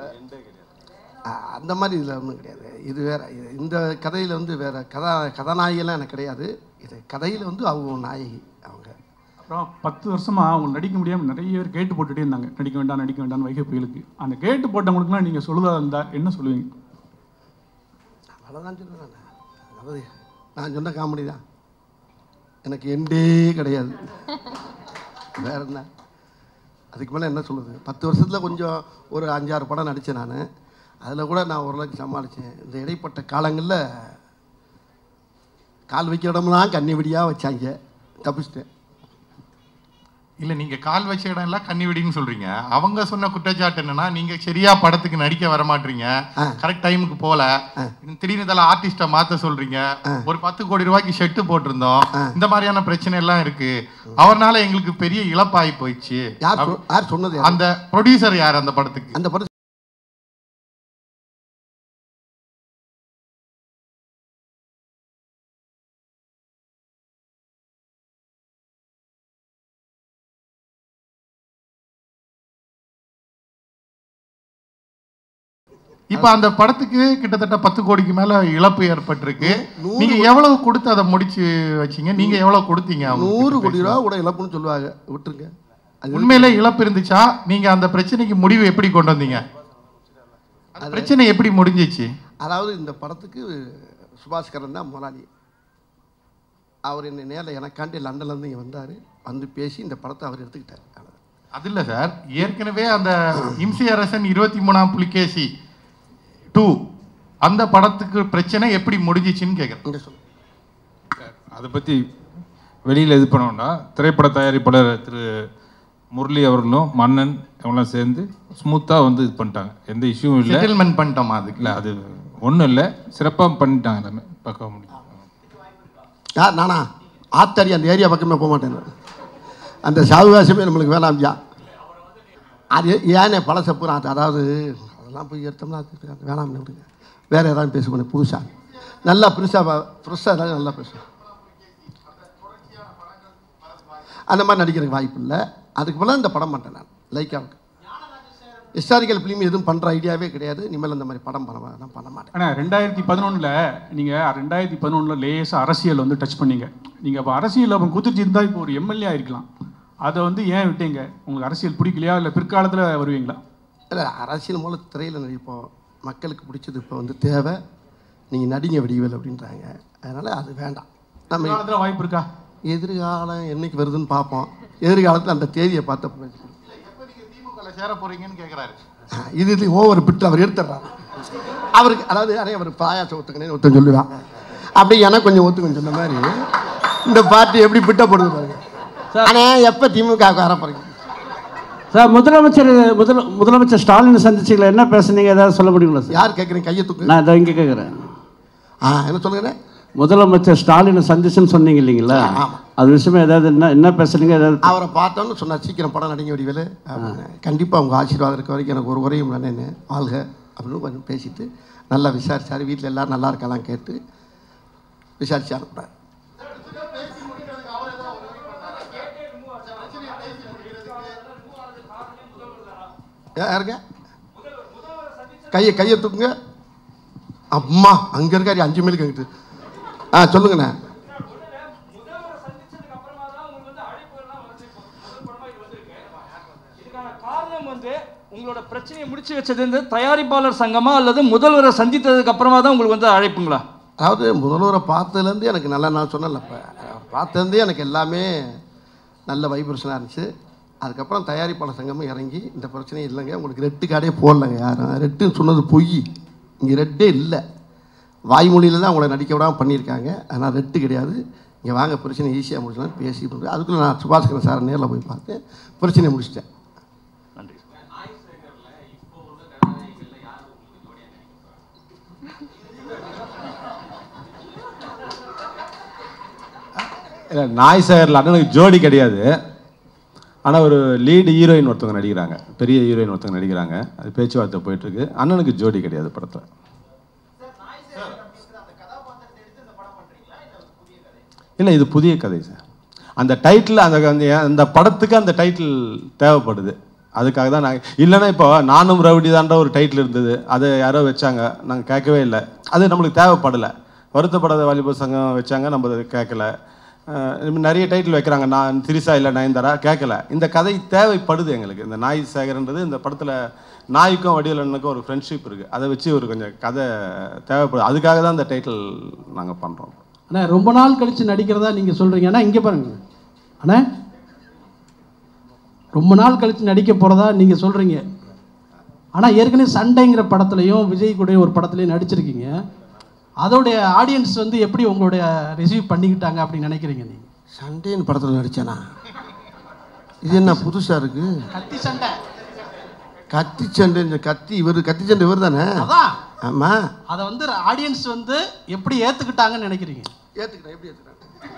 ஒன்றும் கிடையாது. இது வேறு. இந்த கதையில் வந்து வேறு கதாநாயகியெல்லாம் எனக்கு கிடையாது. இது கதையில் வந்து அவங்க நாயகி. அவங்க அப்புறம் 10 வருஷமாக அவங்க நடிக்க முடியாமல் நிறைய பேர் கேட்டு போட்டுகிட்டே இருந்தாங்க, நடிக்க வேண்டாம் வைகை புயலுக்கு. அந்த கேட்டு போட்டவங்களுக்குலாம் நீங்கள் சொல்லுதா இருந்தால் என்ன சொல்லுவீங்க? அவ்வளோதான் சொல்லுவேன். அதாவது நான் சொன்ன காமெடி தான். எனக்கு எண்டே கிடையாது. வேற என்ன? அதுக்கு மேலே என்ன சொல்லுது? 10 வருஷத்தில் கொஞ்சம் ஒரு 5-6 படம் நடித்தேன் நான். அதில் கூட நான் ஓரளவுக்கு சமாளித்தேன். இந்த இடைப்பட்ட காலங்களில் கால் வைக்கிற இடம்லாம் கண்ணி வெடியாக வச்சாங்க, தப்பிச்சிட்டேன். இல்லை, நீங்கள் கால் வச்ச இடம் எல்லாம் கண்ணி வெடின்னு சொல்கிறீங்க. அவங்க சொன்ன குற்றச்சாட்டு என்னன்னா, நீங்கள் சரியா படத்துக்கு நடிக்க வர மாட்டீங்க, கரெக்ட் டைமுக்கு போல, திடீர்னு இதெல்லாம் ஆர்டிஸ்ட்டை மாற்ற சொல்கிறீங்க, ஒரு 10 கோடி ரூபாய்க்கு ஷெட்டு போட்டிருந்தோம், இந்த மாதிரியான பிரச்சனை எல்லாம் இருக்கு. அவர்னால எங்களுக்கு பெரிய இழப்பாகி போயிடுச்சு. யார் சொன்னது? அந்த ப்ரொடியூசர் யார் அந்த படத்துக்கு? அந்த படத்துக்கு இப்ப அந்த படத்துக்கு கிட்டத்தட்ட 10 கோடிக்கு மேல இழப்பு ஏற்பட்டிருக்கு. நீங்க எவ்வளவு கொடுத்து அதை முடிச்சு வச்சீங்க? நீங்க எவ்வளவு கொடுத்தீங்க? 100 கோடி ரூபா கூட இழப்புன்னு சொல்லுவாங்க. விட்டுருங்க. உண்மையிலே இழப்பு இருந்துச்சா? நீங்க அந்த பிரச்சனைக்கு முடிவு எப்படி கொண்டு வந்தீங்க? அந்த பிரச்சனை எப்படி முடிஞ்சிச்சு? அதாவது இந்த படத்துக்கு சுபாஷ்கரன் தான் முதலாளி. அவர் என்ன நேரில் எனக்காண்டி லண்டன்லேருந்து இங்கே வந்தார். வந்து பேசி இந்த படத்தை அவர் எடுத்துக்கிட்டார். அது இல்லை சார், ஏற்கனவே அந்த இம்சி அரசன் 23ஆம் புலிகேசி 2 அந்த படத்துக்கு பிரச்சனை எப்படி முடிஞ்சிச்சுன்னு கேட்குறேன். அதை பற்றி வெளியில் இது பண்ணோம்னா, திரைப்பட தயாரிப்பாளர் திரு முரளி அவர்களும் மன்னன் அவங்களாம் சேர்ந்து ஸ்மூத்தாக வந்து இது பண்ணிட்டாங்க. எந்த இஷ்யூவும் இல்லை. செட்டில்மெண்ட் பண்ணிட்டோமா? அதுக்கு இல்லை, அது ஒன்றும் இல்லை, சிறப்பாக பண்ணிட்டாங்க. எல்லாமே பார்க்க முடியும். நானா ஆத்தாரி அந்த ஏரியா பக்கமே போக மாட்டேன். அந்த சாவுகாசமே நம்மளுக்கு வேணாம்யா. அது ஏன்னே பழச பூரா. அதாவது அதெல்லாம் போய் எடுத்தோம்னா வேணாம்னு விடுங்க. வேறு ஏதாவது பேசுவேன் புதுசாக, நல்லா ஃப்ரெஷ்ஷாக ஏதாவது நல்லா பேசுவேன். அந்த மாதிரி நடிக்கிறதுக்கு வாய்ப்பு இல்லை. அதுக்கு மேலே இந்த படம் மாட்டேன் நான். லைக்காவுக்கு ஹிஸ்டாரிக்கல் ஃபிலிம் எதுவும் பண்ணுற ஐடியாவே கிடையாது. இனிமேல் அந்த மாதிரி படம் பண்ண மாட்டேன். ஆனால் 2011 நீங்கள் 2011 லேசாக அரசியல் வந்து டச் பண்ணீங்க. நீங்கள் அப்போ அரசியல் அப்போ குதிச்சு இருந்தால் இப்போ ஒரு எம்எல்ஏ ஆகிருக்கலாம். அதை வந்து ஏன் விட்டீங்க? உங்களுக்கு அரசியல் பிடிக்கலையா, இல்லை பிற்காலத்தில் வருவீங்களா? இல்லை, அரசியல் மூலம் திரையில் நடிப்போம். மக்களுக்கு பிடிச்சது இப்போ வந்து தேவை. நீங்கள் நடிங்க வடிவேல் அப்படின்றாங்க. அதனால் அது வேண்டாம். நம்ம எதிர்காலத்தில் வாய்ப்பு இருக்கா? எதிர்காலம் என்னைக்கு வருதுன்னு பார்ப்போம். எதிர்காலத்தில் அந்த தேதியை பார்த்த சேர போறீங்கன்னு கேட்குறாரு. இது ஓவர் பிட்டு அவர் எடுத்துடுறாரு. அவருக்கு அதாவது அவர் பாயாசம் ஒத்துக்கணும்னு ஒருத்தன் சொல்லுவான். அப்படி எனக்கு கொஞ்சம் ஒத்துக்கணும் சொன்ன மாதிரி இந்த பார்ட்டி எப்படி பிட்டப்படுது பாருங்க. ஆனால் எப்போ திமுக வர போறீங்க சார்? முதலமைச்சர் ஸ்டாலின் சந்திச்சிங்களா? என்ன பேசுனீங்க? ஏதாவது சொல்ல முடியுங்களா சார்? யார் கேட்குறீங்க? கையை தூக்கு. நான் இதை இங்கே கேட்குறேன். என்ன சொல்லுங்க? முதலமைச்சர் ஸ்டாலின் சந்திச்சுன்னு சொன்னீங்க இல்லைங்களா? அது விஷயமா ஏதாவது என்ன பேசுனீங்க? ஏதாவது அவரை பார்த்தோன்னு சொன்னார், சீக்கிரம் படம் நடிங்க வடிவேலு அப்படின்னு. கண்டிப்பாக உங்கள் ஆசீர்வாதம் இருக்க வரைக்கும் எனக்கு ஒரு குறையும் இல்லைன்னு வாழ்க அப்படின்னு கொஞ்சம் பேசிட்டு நல்லா விசாரிச்சார். வீட்டில் எல்லோரும் நல்லா இருக்கலாம் கேட்டு விசாரிச்சு அனுப்புகிறார். யாருங்க? கையை தூக்குங்க. அம்மா அங்கே இருக்காரு 5 மைலுக்கு கேட்டு. சொல்லுங்கண்ணே. உங்களோட பிரச்சனையை முடிச்சு வச்சது தயாரிப்பாளர் சங்கமா அல்லது முதல்வரை சந்தித்ததுக்கு அப்புறமா தான் உங்களுக்கு வந்து அழைப்புங்களா? அதாவது முதல்வரை பார்த்ததுலேருந்து எனக்கு நல்லா, நான் சொன்னேன்ல, இப்போ பார்த்ததுலேருந்தே எனக்கு எல்லாமே நல்ல வைப்ரேஷனாக இருந்துச்சு. அதுக்கப்புறம் தயாரிப்பாளர் சங்கமும் இறங்கி இந்த பிரச்சனையும் இல்லைங்க, உங்களுக்கு ரெட்டு கார்டே போடலைங்க, யாரும் ரெட்டுன்னு சொன்னது பொய், இங்கே ரெட்டே இல்லை, வாய்மொழியில் தான் அவங்கள நடிக்க விடாமல் பண்ணியிருக்காங்க, அதனால் ரெட்டு கிடையாது, இங்கே வாங்க பிரச்சனை ஈஸியாக முடிச்சலாம் பேசி. அதுக்குள்ளே நான் சுபாஷ்கரன் சார் நேரில் போய் பார்த்து பிரச்சனையை முடிச்சிட்டேன். நன்றி. இல்லை, நாய் சேகரில் அண்ணனுக்கு ஜோடி கிடையாது. ஆனால் ஒரு லீடு ஹீரோயின் ஒருத்தவங்க நடிக்கிறாங்க, பெரிய ஹீரோயின் ஒருத்தவங்க நடிக்கிறாங்க. அது பேச்சுவார்த்தை போயிட்டுருக்கு. அண்ணனுக்கு ஜோடி கிடையாது படத்தில். இல்லை, இது புதிய கதை சார். அந்த டைட்டில் அந்த படத்துக்கு அந்த டைட்டில் தேவைப்படுது. அதுக்காக தான் நாங்கள், இல்லைன்னா இப்போ நானும் ரவுடி தான்ற ஒரு டைட்டில் இருந்தது, அதை யாரோ வச்சாங்க, நாங்கள் கேட்கவே இல்லை. அது நம்மளுக்கு தேவைப்படலை. வருத்தப்படாத வாலிபர் சங்கம் வச்சாங்க, நம்ம அதை கேட்கல. நிறைய டைட்டில் வைக்கிறாங்க, நான் திரிசா இல்லை நயன்தாரா, கேட்கல. இந்த கதை தேவைப்படுது எங்களுக்கு. இந்த நாய் சேகரன்றது இந்த படத்தில் நாய்க்கும் வடிவேலனுக்கும் ஒரு ஃப்ரெண்ட்ஷிப் இருக்குது, அதை வச்சு ஒரு கொஞ்சம் கதை தேவைப்படுது. அதுக்காக தான் இந்த டைட்டில் நாங்கள் பண்ணுறோம். அண்ணா ரொம்ப நாள் கழித்து நடிக்கிறதா நீங்கள் சொல்கிறீங்க. அண்ணா இங்கே பாருங்க அண்ணா, ரொம்ப நாள் கழித்து நடிக்க போகிறதா நீங்கள் சொல்கிறீங்க. ஆனால் ஏற்கனவே சண்டைங்கிற படத்துலையும் விஜய் கூட ஒரு படத்துலையும் நடிச்சிருக்கீங்க. அதோடைய ஆடியன்ஸ் வந்து எப்படி உங்களுடைய ரிசீவ் பண்ணிக்கிட்டாங்க அப்படின்னு நினைக்கிறீங்க நீங்கள்? சண்டைன்னு படத்தில் நடித்தேனா? இது என்ன புதுசாக இருக்குது? கத்தி சண்டை. கத்தி சண்டை, இந்த கத்தி சண்டை இவர் தானே? அதான். ஆமாம். அதை வந்து ஆடியன்ஸ் வந்து எப்படி ஏற்றுக்கிட்டாங்கன்னு நினைக்கிறீங்க? ஏற்றுக்கிட்டேன். எப்படி ஏற்றுக்கிட்டாங்க?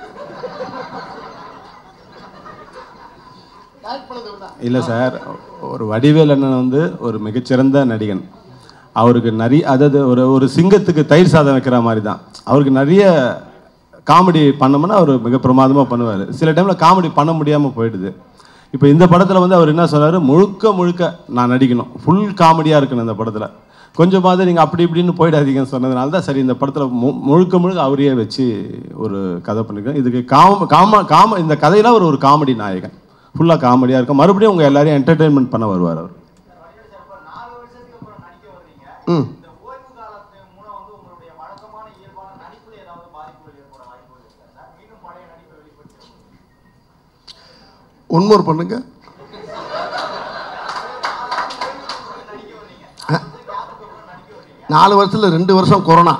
இல்லை சார், ஒரு வடிவேல் அண்ணன் வந்து ஒரு மிகச்சிறந்த நடிகன். அவருக்கு நிறைய, அதாவது ஒரு சிங்கத்துக்கு தயிர் சாதம் வைக்கிற மாதிரி தான். அவருக்கு நிறைய காமெடி பண்ணோம்னா அவர் மிக பிரமாதமாக பண்ணுவார். சில டைமில் காமெடி பண்ண முடியாமல் போயிடுது. இப்போ இந்த படத்தில் வந்து அவர் என்ன சொன்னார், முழுக்க நான் நடிக்கணும், ஃபுல் காமெடியாக இருக்கணும் இந்த படத்தில், கொஞ்சமாவது நீங்கள் அப்படி இப்படின்னு போயிடாதீங்கன்னு சொன்னதுனால தான் சரி இந்த படத்தில் முழுக்க அவரையே வச்சு ஒரு கதை பண்ணியிருக்கேன். இதுக்கு இந்த கதையில் ஒரு காமெடி நாயகன், ஃபுல்லாக காமெடியாக இருக்கும். மறுபடியும் உங்கள் எல்லாரையும் என்டர்டெயின்மெண்ட் பண்ண வருவார் அவர். ஒன்மோர் பண்ணுங்க. நாலு வருஷத்துல 2 வருஷம் கொரோனா.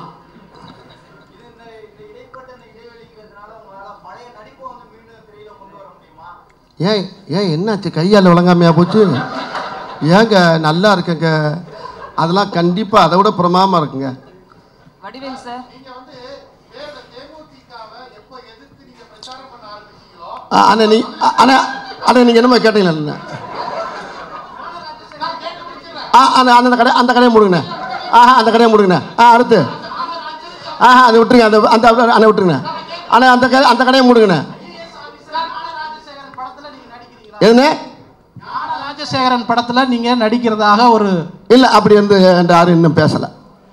ஏன் என்னாச்சு? கையால் விளங்காமையா போச்சு? ஏங்க நல்லா இருக்குங்க, அதெல்லாம் கண்டிப்பாக அதை விட பிரமாதமாக இருக்குங்க. வடிவேல் சார், அண்ணா நீங்கள் என்னமா கேட்டீங்களா? அந்த கடையை முடுங்கண்ணே. அந்த கடையை முடுங்கண்ணே. அடுத்து அதை விட்டுருங்க, அந்த அண்ணா விட்டுருங்கண்ணே. ஆனால் அந்த கடையை முடுங்கண்ணே. எதுண்ணே? ராஜசேகரன் படத்தில் நீங்கள் நடிக்கிறதாக ஒரு இல்லை, அப்படி வந்து யாரும் இன்னும் பேசலை.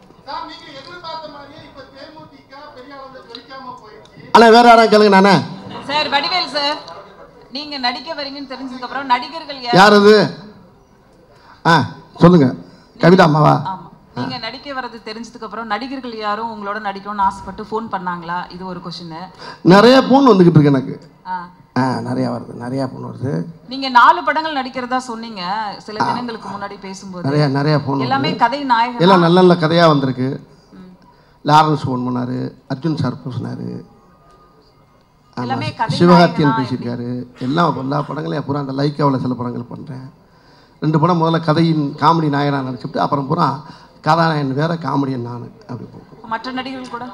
அண்ணா வேற யாரும் கேளுங்க. நானே சார், வடிவேல் சார், நீங்க நடிக்க வரீங்கன்னு தெரிஞ்சதுக்கு அப்புறம் நடிகர்கள் யார் அது? சொல்லுங்க. கவிதா அம்மாவா? ஆமா, நீங்க நடிக்க வர்றது தெரிஞ்சதுக்கு அப்புறம் நடிகர்கள் யாரும் உங்களோட நடிக்கணும்னு ஆசைப்பட்டு ஃபோன் பண்ணாங்களா? இது ஒரு क्वेश्चन. நிறைய ஃபோன் வந்துகிட்டு இருக்கு எனக்கு. நிறைய வருது, நிறைய ஃபோன் வருது. நீங்க 4 படங்கள் நடிக்கிறதா சொன்னீங்க சில தினங்களுக்கு முன்னாடி பேசும்போது. நிறைய ஃபோன், எல்லாமே கதை நாயகன், எல்லாம் நல்ல கதையா வந்திருக்கு. லாரன்ஸ் ஃபோன் பண்ணார், அர்ஜுன் சார் பேசினார், எல்லாமே கதை சிவகார்த்தியன் நாயகனா பேசியிருக்காரு. எல்லா படங்களையும் பூரா அந்த லைக்காவில் சில படங்கள் பண்ணுறேன். 2 படம் முதல்ல கதையின் காமெடி நாயகனாக நினச்சிட்டு அப்புறம் பூரா கதாநாயகன் வேறு காமெடியன் நான் அப்படி போகும். மற்ற நடிகர்கள் கூட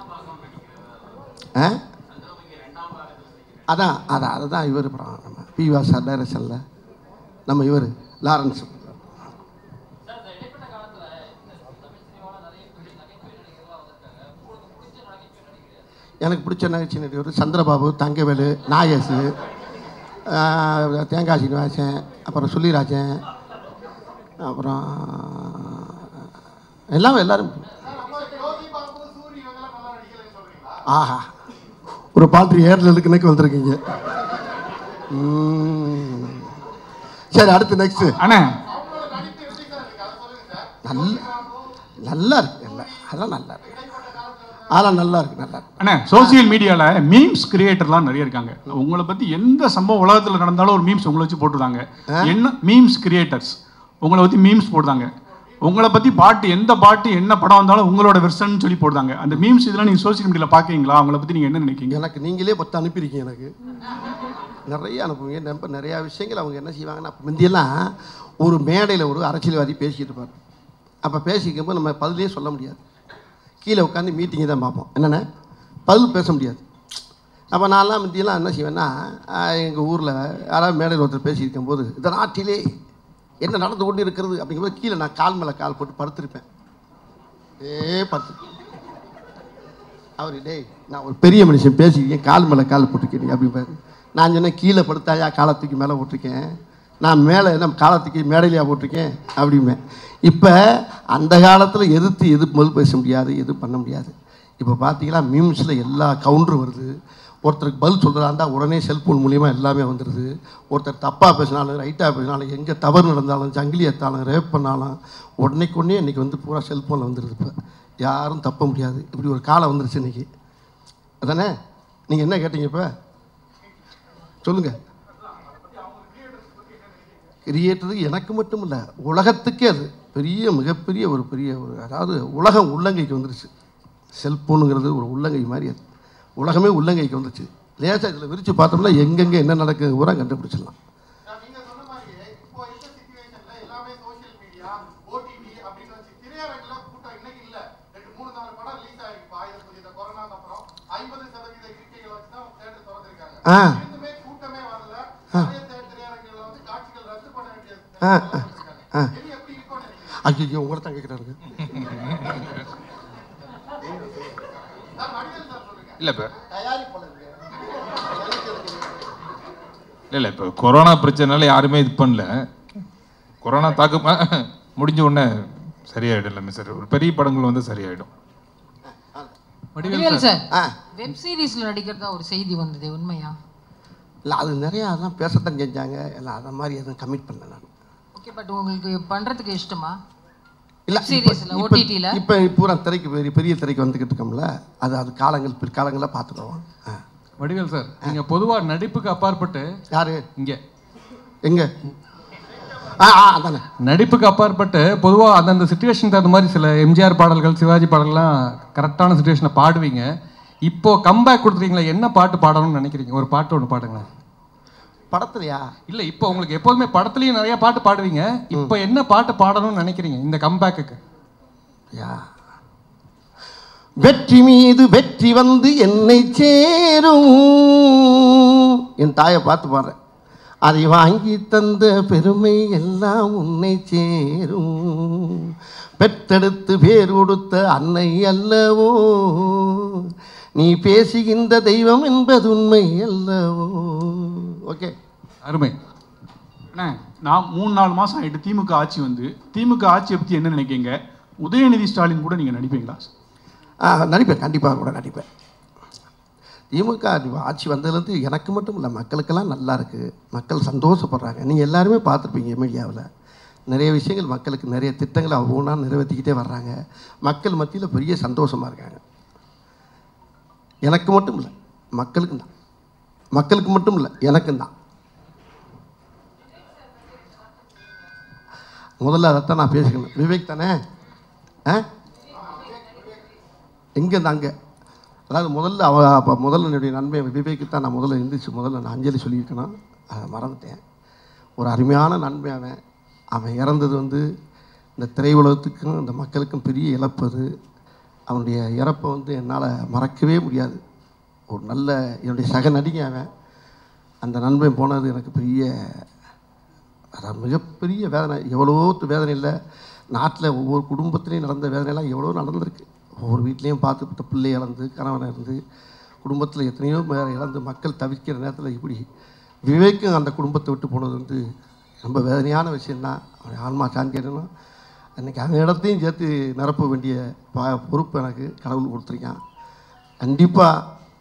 அதுதான் இவர் படம் நம்ம பிவா சார் டைரக்ஷனில் நம்ம இவர் லாரன்ஸ். எனக்கு பிடிச்ச நகைச்சுவை நடிகர் சந்திரபாபு, தங்கவேலு, நாகேஷு, தேங்காய் சீனிவாசன், அப்புறம் சுள்ளிராஜன், அப்புறம் எல்லாரும். ஆஹா, ஒரு பாட்டு ஏரில் இருக்குன்னு வந்திருக்கீங்க. சரி, அடுத்து நெக்ஸ்ட். அண்ணா நல்லா இருக்கு, அதெல்லாம் நல்லா இருக்கு, அதெல்லாம் நல்லா இருக்கு, நல்லா இருக்கு. அண்ணா சோசியல் மீடியாவில் மீம்ஸ் கிரியேட்டர்லாம் நிறைய இருக்காங்க. உங்களை பற்றி எந்த சம்பவம் உலகத்தில் நடந்தாலும் ஒரு மீம்ஸ் உங்களை வச்சு போட்டுருந்தாங்க. என்ன மீம்ஸ் கிரியேட்டர்ஸ் உங்களை பற்றி மீம்ஸ் போடுறாங்க. உங்களை பற்றி பாட்டு, எந்த பாட்டு என்ன படம் வந்தாலும் உங்களோட வெர்ஷன் சொல்லி போடுறாங்க. அந்த மீம்ஸ் இதெல்லாம் நீங்கள் சோசியல் மீடியாவில் பார்க்குறீங்களா? அவங்கள பற்றி நீங்கள் என்ன நினைக்கிறீங்க? எனக்கு நீங்களே பத்து அனுப்பியிருக்கீங்க, எனக்கு நிறைய அனுப்புவீங்க. ரொம்ப நிறையா விஷயங்கள் அவங்க என்ன செய்வாங்கன்னா, முந்தியெல்லாம் ஒரு மேடையில் ஒரு அரசியல்வாதி பேசிக்கிட்டு இருப்பார். அப்போ பேசிக்கும்போது நம்ம பதிலே சொல்ல முடியாது, கீழே உட்காந்து மீட்டிங்கை தான் பார்ப்போம். என்னென்ன பதில் பேச முடியாது. அப்போ நான்லாம் முந்தியெல்லாம் என்ன செய்வேன்னா, எங்கள் ஊரில் யாராவது மேடையில் ஒருத்தர் பேசியிருக்கும் போது இந்த நாட்டிலே என்ன நடந்து கொண்டு இருக்கிறது அப்படிங்கும்போது கீழே நான் கால் மேலே கால் போட்டு படுத்திருப்பேன். அவர் டேய் நான் ஒரு பெரிய மனுஷன் பேசியிருக்கேன், கால் மேலே கால் போட்டிருக்கேன் அப்படிம்பாரு. நான் சொன்னேன், கீழே படுத்தாயா காலத்துக்கு மேலே போட்டிருக்கேன், நான் மேலே என்ன காலத்துக்கு மேடையிலையா போட்டிருக்கேன் அப்படிம்பேன். இப்போ அந்த காலத்தில் எது முதல் பேச முடியாது, எது பண்ண முடியாது. இப்போ பார்த்தீங்கன்னா மீம்ஸில் எல்லா கவுண்டரும் வருது. ஒருத்தருக்கு பதில் சொல்கிறதா உடனே செல்ஃபோன் மூலிமா எல்லாமே வந்துடுது. ஒருத்தர் தப்பாக பேசினாலும் ரைட்டாக பேசினாலும் எங்கே தவறு நடந்தாலும் ஜங்கிலி ஏற்றாலும் ரேப் பண்ணாலும் உடனே இன்றைக்கி வந்து பூரா செல்ஃபோனில் வந்துடுது. இப்போ யாரும் தப்ப முடியாது. இப்படி ஒரு காலம் வந்துருச்சு இன்றைக்கி. அதானே? நீங்கள் என்ன கேட்டீங்க? இப்போ சொல்லுங்கள். கிரியேட்டருக்கு எனக்கு மட்டும் இல்லை, உலகத்துக்கே அது மிகப்பெரிய ஒரு அதாவது உலகம் உள்ளங்கைக்கு வந்துருச்சு. செல்ஃபோனுங்கிறது ஒரு உள்ளங்கை மாதிரி, அது உலகமே உள்ளங்கைக்கு வந்துச்சு. லேசாக இதில் விரித்து பார்த்தோம்னா எங்கெங்கே என்ன நடக்குது பூரா கண்டுபிடிச்சிடலாம். ஐயோ உங்களை தான் கேட்குறாரு. இல்லை இப்போ கொரோனா பிரச்சனைனால யாருமே இது பண்ணல. கொரோனா தாக்கு முடிஞ்ச உடனே சரியாயிடும் எல்லாமே. சார் ஒரு பெரிய படங்கள் வந்து சரியாயிடும். வடிவேல் சார் வெப் சீரிஸ்ல நடிக்கிறதா ஒரு செய்தி வந்தது, உண்மையா? இல்லை, அது நிறையா அதெல்லாம் பேசத்தான் செஞ்சாங்க. எல்லாம் அதை மாதிரி எதுவும் கமிட் பண்ணல நான். ஓகே, பட் உங்களுக்கு பண்ணுறதுக்கு இஷ்டமா? இல்லை, சீரிஸ்ல ஓடிடில இப்போ பூரா திரைக்கு பெரிய திரைக்கு வந்துக்கிட்டு இருக்கோம்ல, அது காலங்கள் பிற்காலங்களில் பார்த்துக்குவோம். வடிவேல் சார், நீங்கள் பொதுவாக நடிப்புக்கு அப்பாற்பட்டு யாரு இங்கே எங்கே அதானே நடிப்புக்கு அப்பாற்பட்டு பொதுவாக அந்தந்த சுச்சுவேஷன் தகுந்த மாதிரி சில எம்ஜிஆர் பாடல்கள், சிவாஜி பாடல்கள்லாம் கரெக்டான சுச்சுவேஷனை பாடுவீங்க. இப்போ கம்பேக் கொடுத்துறீங்களா? என்ன பாட்டு பாடணும்னு நினைக்கிறீங்க? ஒரு பாட்டு ஒன்று பாடுங்க. படத்துலையா? இல்லை, இப்போ உங்களுக்கு எப்போதுமே படத்துலையும் நிறைய பாட்டு பாடுவீங்க. இப்போ என்ன பாட்டு பாடணும்னு நினைக்கிறீங்க இந்த கம்பேக்கு? வெற்றி மீது வெற்றி வந்து என்னை சேரும், என் தாயை பார்த்து பாடுறேன். அதை வாங்கி தந்த பெருமை எல்லாம் உன்னை சேரும், பெற்றெடுத்து பேர் கொடுத்த அன்னை அல்லவோ, நீ பேசுகின்ற தெய்வம் என்பது உண்மை அல்லவோ. ஓகே, அருமை. அண்ணா, நான் 3-4 மாதம் ஆகிட்டு திமுக ஆட்சி வந்து, திமுக ஆட்சியை பற்றி என்ன நினைக்கிறீங்க? உதயநிதி ஸ்டாலின் கூட நீங்கள் நடிப்பீங்களா? நடிப்பேன், கண்டிப்பாக கூட நடிப்பேன். திமுக ஆட்சி வந்ததுலேருந்து எனக்கு மட்டும் இல்லை, மக்களுக்கெல்லாம் நல்லா இருக்குது, மக்கள் சந்தோஷப்படுறாங்க. நீங்கள் எல்லாருமே பார்த்துருப்பீங்க மீடியாவில், நிறைய விஷயங்கள் மக்களுக்கு நிறைய திட்டங்களை ஒவ்வொன்றா நிறைவேற்றிக்கிட்டே வர்றாங்க. மக்கள் மத்தியில் பெரிய சந்தோஷமாக இருக்காங்க. எனக்கு மட்டும் இல்லை, மக்களுக்கும் தான். மக்களுக்கு மட்டும் இல்லை, எனக்கும் தான். முதல்ல அதைத்தான் நான் பேசிக்கணும். விவேக் தானே? எங்கேருந்து அங்கே. அதாவது முதல்ல என்னுடைய நண்பன் விவேக்கு தான் நான் முதல்ல எழுந்திரிச்சு முதல்ல நான் அஞ்சலி சொல்லியிருக்கேன்னா அதை மறந்துட்டேன். ஒரு அருமையான நண்பன் அவன் இறந்தது வந்து இந்த திரையுலகத்துக்கும் இந்த மக்களுக்கும் பெரிய இழப்பு. அது அவனுடைய இறப்பை வந்து என்னால் மறக்கவே முடியாது. ஒரு நல்ல என்னுடைய சக நடிகை அவன். அந்த நண்பன் போனது எனக்கு மிகப்பெரிய வேதனை. எவ்வளோ வேதனை இல்லை, நாட்டில் ஒவ்வொரு குடும்பத்துலேயும் நடந்த வேதனைலாம் எவ்வளோ நடந்திருக்கு. ஒவ்வொரு வீட்லேயும் பார்த்து பிள்ளை இழந்து கணவனை இருந்து குடும்பத்தில் எத்தனையோ பேர் இழந்து மக்கள் தவிர்க்கிற நேரத்தில் இப்படி விவேக்கும் அந்த குடும்பத்தை விட்டு போனது வந்து ரொம்ப வேதனையான விஷயந்தான். அவன் ஆன்மா சாந்தி அடையணும். அன்றைக்கி அவன் இடத்தையும் சேர்த்து நிரப்ப வேண்டிய பொறுப்பு எனக்கு கடவுள் கொடுத்துருக்கான். கண்டிப்பாக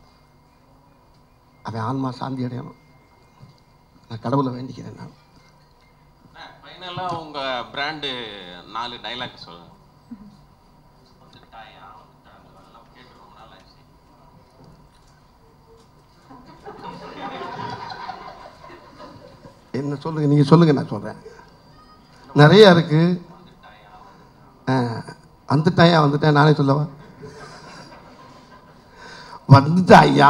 அவன் ஆன்மா சாந்தி அடையணும். நான் கடவுளை வேண்டிக்கிறேன். நான் ஃபைனலாக உங்கள் பிராண்டு 4 டைலாக் சொல்லுங்கள். என்ன சொல்லுங்கள், நீங்கள் சொல்லுங்கள், நான் சொல்கிறேன். நிறையா இருக்குது. வந்துட்டேன் நானே சொல்லவா? வந்துட்டாயா.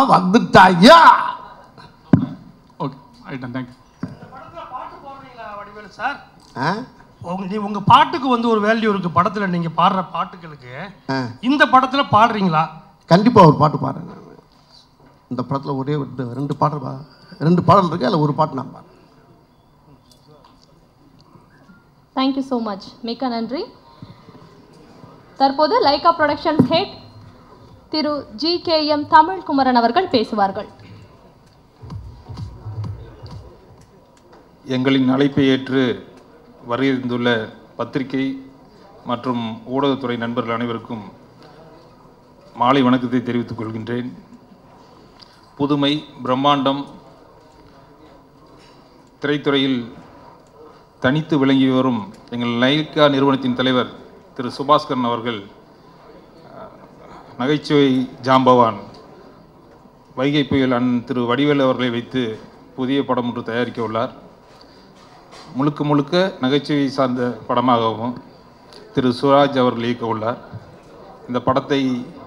Okay, right, thank you. Vadivelu sir, உங்க பாட்டுக்கு வந்து ஒரு வேல்யூ இருக்கு. படத்துல நீங்க பாடுற பாட்டுகளுக்கு இந்த படத்துல பாடுறீங்களா? கண்டிப்பாக ஒரு பாட்டு பாடுறேன். இந்த படத்தில் ஒரே 2 பாடல் இருக்கு. அதில் ஒரு பாட்டு நான் பாடுறேன். Thank you so much. மிக்க நன்றி. தற்போது லைகா ப்ரொடக்ஷன்ஸ் ஹெட் திரு GKM தமிழ்குமரன் அவர்கள் பேசுவார்கள். எங்களின் அழைப்பை ஏற்று வருகின்றுள்ள பத்திரிகை மற்றும் ஊடகத்துறை நண்பர்கள் அனைவருக்கும் மாலை வணக்கத்தை தெரிவித்துக் கொள்கின்றேன். புதுமை, பிரம்மாண்டம் திரைத்துறையில் தனித்து விளங்கி வரும் எங்கள் லைகா நிறுவனத்தின் தலைவர் திரு சுபாஸ்கரன் அவர்கள் நகைச்சுவை ஜாம்பவான் வைகை புயல் திரு வடிவேலு அவர்களை வைத்து புதிய படம் ஒன்று தயாரிக்க உள்ளார். முழுக்க நகைச்சுவை சார்ந்த படமாகவும் திரு சுராஜ் அவர்கள் இயக்க உள்ளார். இந்த படத்தை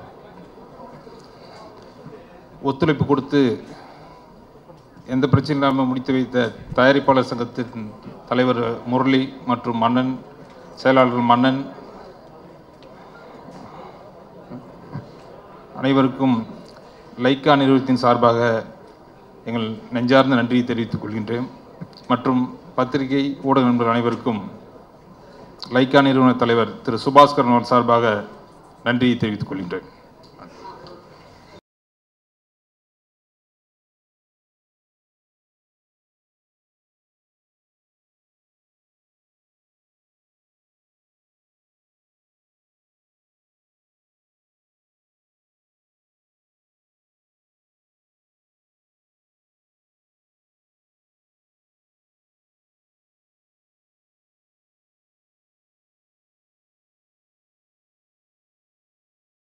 ஒத்துழைப்பு கொடுத்து எந்த பிரச்சனை இல்லாமல் முடித்து வைத்த தயாரிப்பாளர் சங்கத்தின் தலைவர் முரளி மற்றும் மன்னன், செயலாளர்கள் மன்னன் அனைவருக்கும் லைகா நிறுவனத்தின் சார்பாக எங்கள் நெஞ்சார்ந்த நன்றியை தெரிவித்துக் கொள்கின்றேன். மற்றும் பத்திரிகை ஊடக நண்பர்கள் அனைவருக்கும் லைகா நிறுவன தலைவர் திரு சுபாஸ்கரன் சார்பாக நன்றியை தெரிவித்துக் கொள்கின்றேன்.